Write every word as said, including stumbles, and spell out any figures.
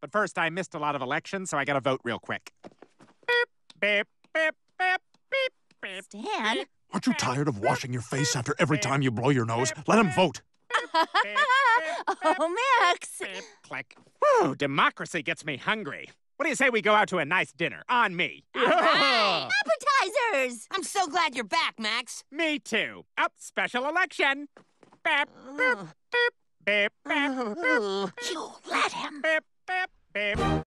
But first, I missed a lot of elections, so I gotta vote real quick. Beep, beep, beep, beep, beep, beep. Stan? Aren't you tired of washing your face after every time you blow your nose? Let him vote. Oh, Max! Beep, click. Whew, democracy gets me hungry. What do you say we go out to a nice dinner? On me. Right. Appetizers! I'm so glad you're back, Max. Me too. Up, special election. Beep, beep, beep, beep, beep, beep, You let him. beep, beep, beep.